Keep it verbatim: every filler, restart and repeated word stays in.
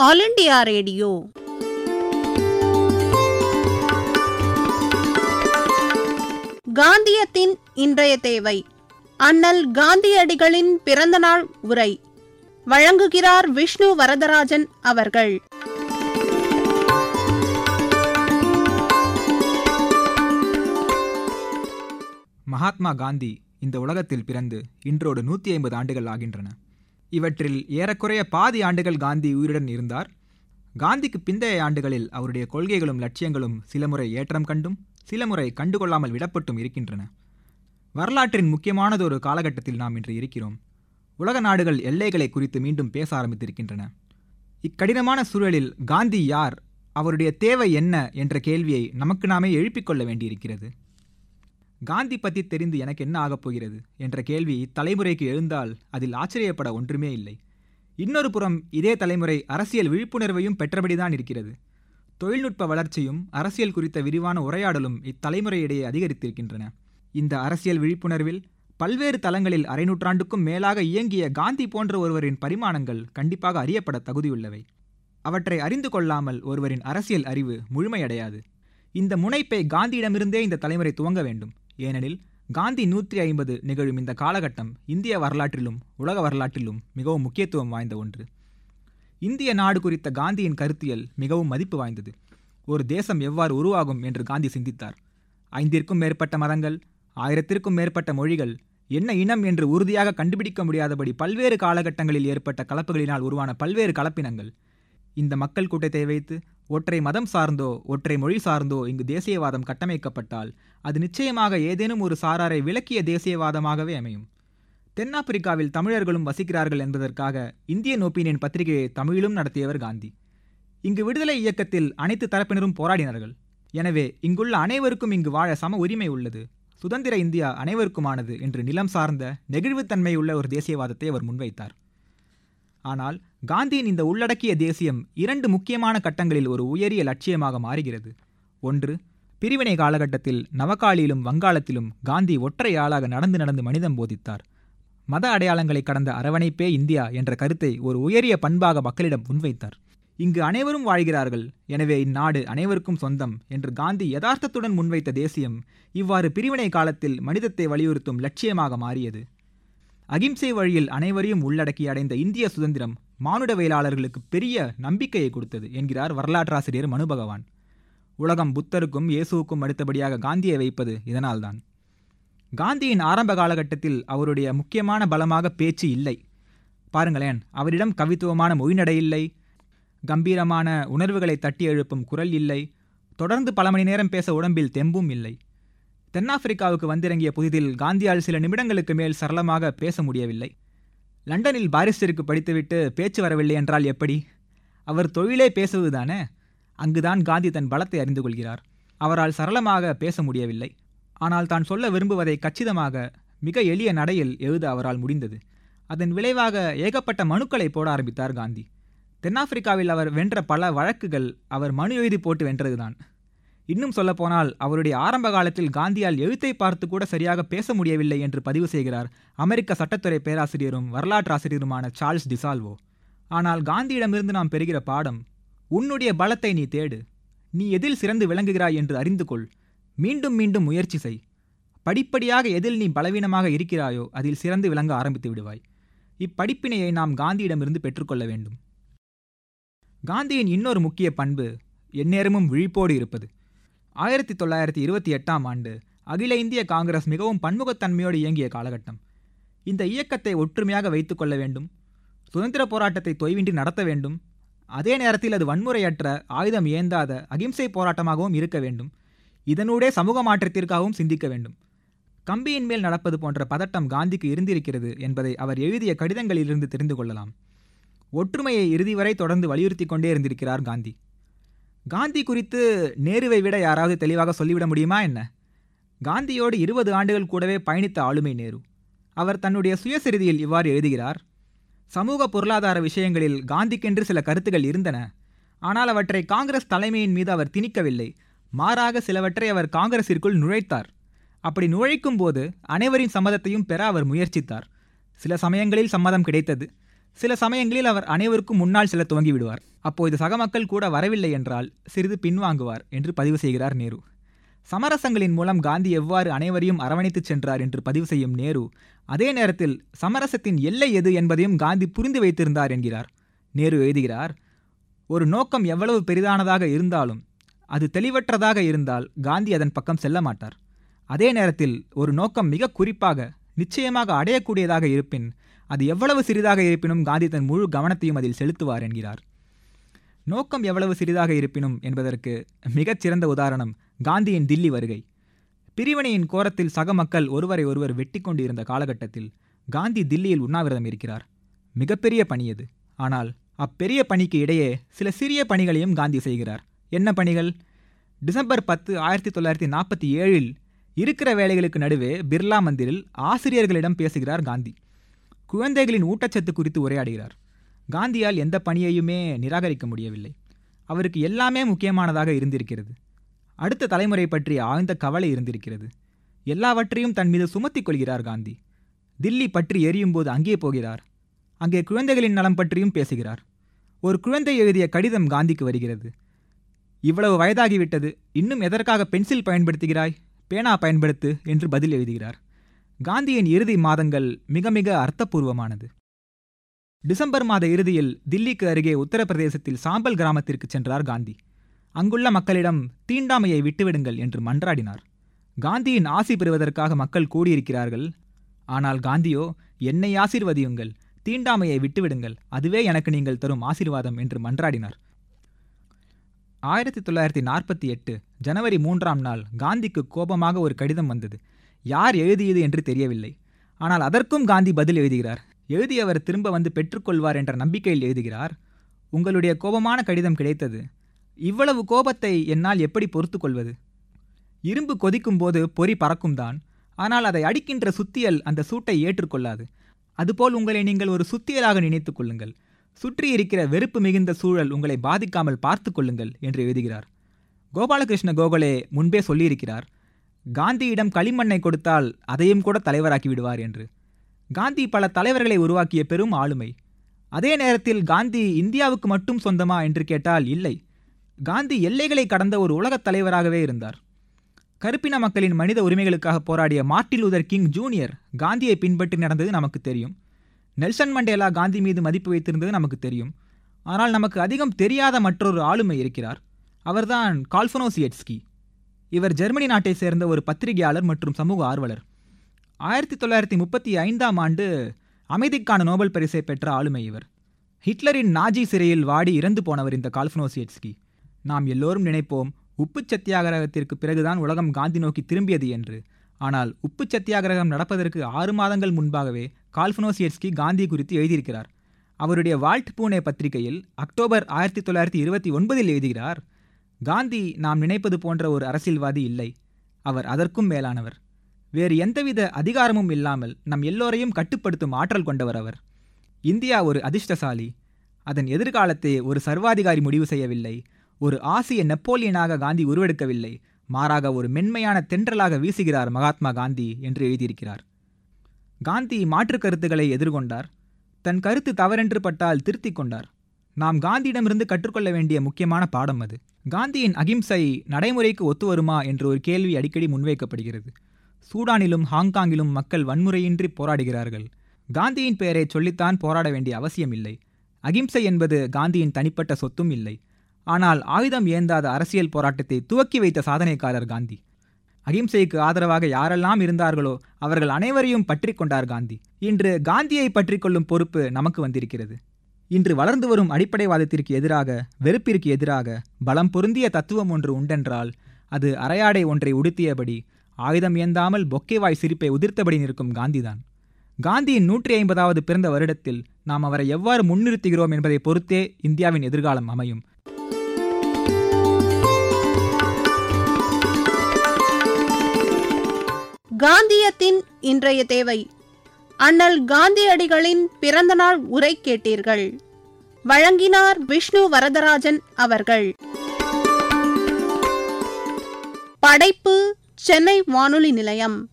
All India radio. காந்தியத்தின் இன்றைய தேவை. அண்ணல் காந்தியடிகளின் பிறந்தநாள் உரை வழங்குகிறார் விஷ்ணு வரதராஜன் அவர்கள். மகாத்மா காந்தி இந்த உலகத்தில் பிறந்து இன்றோடு நூற்றி ஐம்பது ஆண்டுகள் ஆகின்றன. இவற்றில் ஏறக்குறைய பாதி ஆண்டுகள் காந்தி உயிருடன் இருந்தார். காந்திக்கு பிந்தைய ஆண்டுகளில் அவருடைய கொள்கைகளும் லட்சியங்களும் சில முறை ஏற்றம் கண்டும் சில முறை கண்டுகொள்ளாமல் விடப்பட்டும் இருக்கின்றன. வரலாற்றின் முக்கியமானதொரு காலகட்டத்தில் நாம் இன்று இருக்கிறோம். உலக நாடுகள் எல்லைகளை குறித்து மீண்டும் பேச ஆரம்பித்திருக்கின்றன. இக்கடினமான சூழலில் காந்தி யார், அவருடைய தேவை என்ன என்ற கேள்வியை நமக்கு நாமே எழுப்பிக்கொள்ள வேண்டியிருக்கிறது. காந்தி பற்றி தெரிந்து எனக்கு என்ன ஆகப் போகிறது என்ற கேள்வி இத்தலைமுறைக்கு எழுந்தால் அதில் ஆச்சரியப்பட ஒன்றுமே இல்லை. இன்னொரு புறம் இதே தலைமுறை அரசியல் விழிப்புணர்வையும் பெற்றபடிதான் இருக்கிறது. தொழில்நுட்ப வளர்ச்சியும் அரசியல் குறித்த விரிவான உரையாடலும் இத்தலைமுறையிடையே அதிகரித்திருக்கின்றன. இந்த அரசியல் விழிப்புணர்வில் பல்வேறு தளங்களில் அரை நூற்றாண்டுக்கும் மேலாக இயங்கிய காந்தி போன்ற ஒருவரின் பரிமாணங்கள் கண்டிப்பாக அறியப்பட தகுதியுள்ளவை. அவற்றை அறிந்து கொள்ளாமல் ஒருவரின் அரசியல் அறிவு முழுமையடையாது. இந்த முனைப்பை காந்தியிடமிருந்தே இந்த தலைமுறை துவங்க வேண்டும். ஏனெனில் காந்தி நூற்றி ஐம்பது நிகழும் இந்த காலகட்டம் இந்திய வரலாற்றிலும் உலக வரலாற்றிலும் மிகவும் முக்கியத்துவம் வாய்ந்த ஒன்று. இந்திய நாடு குறித்த காந்தியின் கருத்தியல் மிகவும் மதிப்பு வாய்ந்தது. ஒரு தேசம் எவ்வாறு உருவாகும் என்று காந்தி சிந்தித்தார். ஐந்திற்கும் மேற்பட்ட மதங்கள், ஆயிரத்திற்கும் மேற்பட்ட மொழிகள், என்ன இனம் என்று உறுதியாக கண்டுபிடிக்க முடியாதபடி பல்வேறு காலகட்டங்களில் ஏற்பட்ட கலப்புகளினால் உருவான பல்வேறு கலப்பினங்கள். இந்த மக்கள் கூட்டத்தை வைத்து ஒற்றை மதம் சார்ந்தோ ஒற்றை மொழி சார்ந்தோ இங்கு தேசியவாதம் கட்டமைக்கப்பட்டால் அது நிச்சயமாக ஏதேனும் ஒரு சாராரை விலக்கிய தேசியவாதமாகவே அமையும். தென்னாப்பிரிக்காவில் தமிழர்களும் வசிக்கிறார்கள் என்பதற்காக இந்தியன் ஒப்பீனியன் பத்திரிகையை தமிழிலும் நடத்தியவர் காந்தி. இங்கு விடுதலை இயக்கத்தில் அனைத்து தரப்பினரும் போராடினார்கள். எனவே இங்குள்ள அனைவருக்கும் இங்கு வாழ சம உரிமை உள்ளது, சுதந்திர இந்தியா அனைவருக்குமானது என்று நிலம் சார்ந்த நெகிழ்வுத்தன்மை உள்ள ஒரு தேசியவாதத்தை அவர் முன்வைத்தார். ஆனால் காந்தியின் இந்த உள்ளடக்கிய தேசியம் இரண்டு முக்கியமான கட்டங்களில் ஒரு உயரிய லட்சியமாக மாறுகிறது. ஒன்று, பிரிவினை காலகட்டத்தில் நவகாளியிலும் வங்காளத்திலும் காந்தி ஒற்றை ஆளாக நடந்து நடந்து மனிதம் போதித்தார். மத அடையாளங்களை கடந்த அரவணைப்பே இந்தியா என்ற கருத்தை ஒரு உயரிய பண்பாக மக்களிடம் முன்வைத்தார். இங்கு அனைவரும் வாழ்கிறார்கள், எனவே இந்நாடு அனைவருக்கும் சொந்தம் என்று காந்தி யதார்த்தத்துடன் முன்வைத்த தேசியம் இவ்வாறு பிரிவினை காலத்தில் மனிதத்தை வலியுறுத்தும் லட்சியமாக மாறியது. அகிம்சை வழியில் அனைவரையும் உள்ளடக்கி அடைந்த இந்திய சுதந்திரம் மானுடவியலாளர்களுக்கு பெரிய நம்பிக்கையை கொடுத்தது என்கிறார் வரலாற்றாசிரியர் மனு பகவான். உலகம் புத்தருக்கும் இயேசுவுக்கும் அடுத்தபடியாக காந்தியை வைப்பது இதனால்தான். காந்தியின் ஆரம்ப காலகட்டத்தில் அவருடைய முக்கியமான பலமாக பேச்சு இல்லை. பாருங்களேன், அவரிடம் கவித்துவமான மொழிநடை இல்லை, கம்பீரமான உணர்வுகளை தட்டி எழுப்பும் குரல் இல்லை, தொடர்ந்து பல மணி நேரம் பேச உடம்பில் தெம்பும் இல்லை. தென்னாப்பிரிக்காவுக்கு வந்திறங்கிய புதிதில் காந்தியால் சில நிமிடங்களுக்கு மேல் சரளமாக பேச முடியவில்லை. லண்டனில் பாரிஸ்டருக்கு படித்துவிட்டு பேச்சு வரவில்லை என்றால் எப்படி? அவர் தொழிலே பேசுவதுதானே. அங்குதான் காந்தி தன் பலத்தை அறிந்து கொள்கிறார். அவரால் சரளமாக பேச முடியவில்லை. ஆனால் தான் சொல்ல விரும்புவதை கச்சிதமாக மிக எளிய நடையில் எழுத அவரால் முடிந்தது. அதன் விளைவாக ஏகப்பட்ட மனுக்களை போட ஆரம்பித்தார் காந்தி. தென்னாப்பிரிக்காவில் அவர் வென்ற பல வழக்குகள் அவர் மனு எழுதி போட்டு வென்றதுதான். இன்னும் சொல்லப்போனால் அவருடைய ஆரம்ப காலத்தில் காந்தியால் எழுத்தை பார்த்து கூட சரியாக பேச முடியவில்லை என்று பதிவு செய்கிறார் அமெரிக்க சட்டத்துறை பேராசிரியரும் வரலாற்றாசிரியருமான சார்ல்ஸ் டிசால்வோ. ஆனால் காந்தியிடமிருந்து நாம் பெறுகிற பாடம், உன்னுடைய பலத்தை நீ தேடு, நீ எதில் சிறந்து விளங்குகிறாய் என்று அறிந்து கொள், மீண்டும் மீண்டும் முயற்சி செய், படிப்படியாக எதில் நீ பலவீனமாக இருக்கிறாயோ அதில் சிறந்து விளங்க ஆரம்பித்து விடுவாய். இப்படிப்பினையை நாம் காந்தியிடமிருந்து பெற்றுக்கொள்ள வேண்டும். காந்தியின் இன்னொரு முக்கிய பண்பு எந்நேரமும் விழிப்போடு இருப்பது. ஆயிரத்தி தொள்ளாயிரத்தி இருபத்தி எட்டாம் ஆண்டு அகில இந்திய காங்கிரஸ் மிகவும் பன்முகத்தன்மையோடு இயங்கிய காலகட்டம். இந்த இயக்கத்தை ஒற்றுமையாக வைத்து கொள்ள வேண்டும், சுதந்திர போராட்டத்தை தொய்வின்றி நடத்த வேண்டும், அதே நேரத்தில் அது வன்முறையற்ற ஆயுதம் ஏந்தாத அகிம்சை போராட்டமாகவும் இருக்க வேண்டும். இதனூடே சமூக மாற்றத்திற்காகவும் சிந்திக்க வேண்டும். கம்பியின் மேல் நடப்பது போன்ற பதட்டம் காந்திக்கு இருந்திருக்கிறது என்பதை அவர் எழுதிய கடிதங்களிலிருந்து தெரிந்து கொள்ளலாம். ஒற்றுமையை இறுதி வரை தொடர்ந்து வலியுறுத்தி கொண்டே இருந்திருக்கிறார் காந்தி. காந்தி குறித்து நேருவை விட யாராவது தெளிவாக சொல்லிவிட முடியுமா என்ன? காந்தியோடு இருபது ஆண்டுகள் கூடவே பயணித்த ஆளுமை நேரு. அவர் தன்னுடைய சுயசரிதியில் இவ்வாறு எழுதுகிறார்: சமூக பொருளாதார விஷயங்களில் காந்திக்கென்று சில கருத்துக்கள் இருந்தன. ஆனால் அவற்றை காங்கிரஸ் தலைமையின் மீது அவர் திணிக்கவில்லை. மாறாக சிலவற்றை அவர் காங்கிரசிற்குள் நுழைத்தார். அப்படி நுழைக்கும் போது அனைவரின் சம்மதத்தையும் பெற அவர் முயற்சித்தார். சில சமயங்களில் சம்மதம் கிடைத்தது, சில சமயங்களில் அவர் அனைவருக்கும் முன்னால் செல்ல துவங்கி விடுவார். அப்போது சக மக்கள் கூட வரவில்லை என்றால் சிறிது பின்வாங்குவார் என்று பதிவு செய்கிறார் நேரு. சமரசங்களின் மூலம் காந்தி எவ்வாறு அனைவரையும் அரவணைத்துச் சென்றார் என்று பதிவு செய்யும் நேரு, அதே நேரத்தில் சமரசத்தின் எல்லை எது என்பதையும் காந்தி புரிந்து வைத்திருந்தார் என்கிறார். நேரு எழுதுகிறார், ஒரு நோக்கம் எவ்வளவு பெரிதானதாக இருந்தாலும் அது தெளிவற்றதாக இருந்தால் காந்தி அதன் பக்கம் செல்ல மாட்டார். அதே நேரத்தில் ஒரு நோக்கம் மிக குறிப்பாக நிச்சயமாக அடையக்கூடியதாக இருப்பின் அது எவ்வளவு சிறிதாக இருப்பினும் காந்தி தன் முழு கவனத்தையும் அதில் செலுத்துவார் என்கிறார். நோக்கம் எவ்வளவு சிறிதாக இருப்பினும் என்பதற்கு மிகச்சிறந்த உதாரணம் காந்தியின் தில்லி வருகை. பிரிவினையின் கோரத்தில் சக மக்கள் ஒருவரை ஒருவர் வெட்டி கொண்டு இருந்த காலகட்டத்தில் காந்தி தில்லியில் உண்ணாவிரதம் இருக்கிறார். மிகப்பெரிய பணி அது. ஆனால் அப்பெரிய பணிக்கு இடையே சில சிறிய பணிகளையும் காந்தி செய்கிறார். என்ன பணிகள்? டிசம்பர் பத்து ஆயிரத்தி தொள்ளாயிரத்தி நாற்பத்தி ஏழில் இருக்கிற வேலைகளுக்கு நடுவே பிர்லா மந்திரில் ஆசிரியர்களிடம் பேசுகிறார் காந்தி. குழந்தைகளின் ஊட்டச்சத்து குறித்து உரையாடுகிறார். காந்தியால் எந்த பணியையுமே நிராகரிக்க முடியவில்லை. அவருக்கு எல்லாமே முக்கியமானதாக இருந்திருக்கிறது. அடுத்த தலைமுறை பற்றி ஆழ்ந்த கவலை இருந்திருக்கிறது. எல்லாவற்றையும் தன் மீது சுமத்திக் கொள்கிறார் காந்தி. தில்லி பற்றி எரியும் போது அங்கே போகிறார். அங்கே குழந்தைகளின் நலம் பற்றியும் பேசுகிறார். ஒரு குழந்தை எழுதிய கடிதம் காந்திக்கு வருகிறது. இவ்வளவு வயதாகிவிட்டது, இன்னும் எதற்காக பென்சில் பயன்படுத்துகிறாய், பேனா பயன்படுத்து என்று பதில் எழுதுகிறார். காந்தியின் இறுதி மாதங்கள் மிக மிக அர்த்தபூர்வமானது. டிசம்பர் மாத இறுதியில் தில்லிக்கு அருகே உத்தரப்பிரதேசத்தில் சாம்பல் கிராமத்திற்கு சென்றார் காந்தி. அங்குள்ள மக்களிடம் தீண்டாமையை விட்டுவிடுங்கள் என்று மன்றாடினார். காந்தியின் ஆசி பெறுவதற்காக மக்கள் கூடியிருக்கிறார்கள். ஆனால் காந்தியோ, என்னை ஆசீர்வதியுங்கள், தீண்டாமையை விட்டுவிடுங்கள், அதுவே எனக்கு நீங்கள் தரும் ஆசீர்வாதம் என்று மன்றாடினார். ஆயிரத்தி தொள்ளாயிரத்தி நாற்பத்தி எட்டு ஜனவரி மூன்றாம் நாள் காந்திக்கு கோபமாக ஒரு கடிதம் வந்தது. யார் எழுதியது என்று தெரியவில்லை. ஆனால் அதற்கும் காந்தி பதில் எழுதுகிறார். எழுதியவர் திரும்ப வந்து பெற்றுக்கொள்வார் என்ற நம்பிக்கையில் எழுதுகிறார், உங்களுடைய கோபமான கடிதம் கிடைத்தது. இவ்வளவு கோபத்தை என்னால் எப்படி பொறுத்து கொள்வது? இரும்பு கொதிக்கும் போது பொறி பறக்கும் தான், ஆனால் அதை அடிக்கின்ற சுத்தியல் அந்த சூட்டை ஏற்றுக்கொள்ளாது. அதுபோல் உங்களை நீங்கள் ஒரு சுத்தியலாக நினைத்து கொள்ளுங்கள். சுற்றி இருக்கிற வெறுப்பு மிகுந்த சூழல் உங்களை பாதிக்காமல் பார்த்து கொள்ளுங்கள் என்று எழுதுகிறார். கோபாலகிருஷ்ண கோகலே முன்பே சொல்லியிருக்கிறார், காந்தியிடம் களிமண்ணை கொடுத்தால் அதையும் கூட தலைவராக்கி விடுவார் என்று. காந்தி பல தலைவர்களை உருவாக்கிய பெரும் ஆளுமை. அதே நேரத்தில் காந்தி இந்தியாவுக்கு மட்டும் சொந்தமா என்று கேட்டால் இல்லை. காந்தி எல்லைகளை கடந்த ஒரு உலகத் தலைவராகவே இருந்தார். கருப்பின மக்களின் மனித உரிமைகளுக்காக போராடிய மார்ட்டின் லூதர் கிங் ஜூனியர் காந்தியை பின்பற்றி நடந்தது நமக்கு தெரியும். நெல்சன் மண்டேலா காந்தி மீது மதிப்பு வைத்திருந்தது நமக்கு தெரியும். ஆனால் நமக்கு அதிகம் தெரியாத மற்றொரு ஆளுமை இருக்கிறார். அவர்தான் கால்ஃபனோசியட்ஸ்கி. இவர் ஜெர்மனி நாட்டை சேர்ந்த ஒரு பத்திரிகையாளர் மற்றும் சமூக ஆர்வலர். ஆயிரத்தி தொள்ளாயிரத்தி முப்பத்தி ஐந்தாம் ஆண்டு அமைதிக்கான நோபல் பரிசை பெற்ற ஆளுமை இவர். ஹிட்லரின் நாஜி சிறையில் வாடி இறந்து போனவர் இந்த கால்ஃபனோசியட்ஸ்கி. நாம் எல்லோரும் நினைப்போம் உப்பு சத்தியாகிரகத்திற்கு பிறகுதான் உலகம் காந்தி நோக்கி திரும்பியது என்று. ஆனால் உப்பு சத்தியாகிரகம் நடப்பதற்கு ஆறு மாதங்கள் முன்பாகவே கால்ஃபனோசியட்ஸ்கி காந்தி குறித்து எழுதியிருக்கிறார். அவருடைய வால்ட் பூனே பத்திரிகையில் அக்டோபர் ஆயிரத்தி தொள்ளாயிரத்தி இருபத்தி ஒன்பதில் எழுதுகிறார், காந்தி நாம் நினைப்பது போன்ற ஒரு அரசியல்வாதி இல்லை. அவர் அதற்கும் மேலானவர். வேறு எந்தவித அதிகாரமும் இல்லாமல் நம் எல்லோரையும் கட்டுப்படுத்தும் ஆற்றல் கொண்டவர் அவர். இந்தியா ஒரு அதிர்ஷ்டசாலி. அதன் எதிர்காலத்தை ஒரு சர்வாதிகாரி முடிவு செய்யவில்லை. ஒரு ஆசிய நெப்போலியனாக காந்தி உருவெடுக்கவில்லை. மாறாக ஒரு மென்மையான தென்றலாக வீசுகிறார் மகாத்மா காந்தி என்று எழுதியிருக்கிறார். காந்தி மாற்று கருத்துக்களை எதிர்கொண்டார். தன் கருத்து தவறென்று பட்டால் திருத்திக் கொண்டார். நாம் காந்தியிடமிருந்து கற்றுக்கொள்ள வேண்டிய முக்கியமான பாடம் அது. காந்தியின் அகிம்சை நடைமுறைக்கு ஒத்து வருமா என்ற ஒரு கேள்வி அடிக்கடி முன்வைக்கப்படுகிறது. சூடானிலும் ஹாங்காங்கிலும் மக்கள் வன்முறையின்றி போராடுகிறார்கள். காந்தியின் பெயரை சொல்லித்தான் போராட வேண்டிய அவசியம் இல்லை. அகிம்சை என்பது காந்தியின் தனிப்பட்ட சொத்தும் இல்லை. ஆனால் ஆயுதம் ஏந்தாத அரசியல் போராட்டத்தை துவக்கி வைத்த சாதனைக்காரர் காந்தி. அகிம்சைக்கு ஆதரவாக யாரெல்லாம் இருந்தார்களோ அவர்கள் அனைவரையும் பற்றி கொண்டார் காந்தி. இன்று காந்தியை பற்றி கொள்ளும் பொறுப்பு நமக்கு வந்திருக்கிறது. இன்று வளர்ந்து வரும் அடிப்படைவாதத்திற்கு எதிராக, வெறுப்பிற்கு எதிராக பலம் பொருந்திய தத்துவம் ஒன்று உண்டென்றால் அது அரையாடை ஒன்றை உடுத்தியபடி ஆயுதம் ஏந்தாமல் பொக்கேவாய் சிரிப்பை உதிர்த்தபடி நிற்கும் காந்திதான். காந்தியின் நூற்றி ஐம்பதாவது பிறந்த வருடத்தில் நாம் அவரை எவ்வாறு முன்னிறுத்துகிறோம் என்பதை பொறுத்தே இந்தியாவின் எதிர்காலம் அமையும். காந்தியத்தின் இன்றைய தேவை. அண்ணல் காந்தியடிகளின் பிறந்தநாள் உரை கேட்டீர்கள். வழங்கினார் விஷ்ணு வரதராஜன் அவர்கள். படைப்பு சென்னை வானொலி நிலையம்.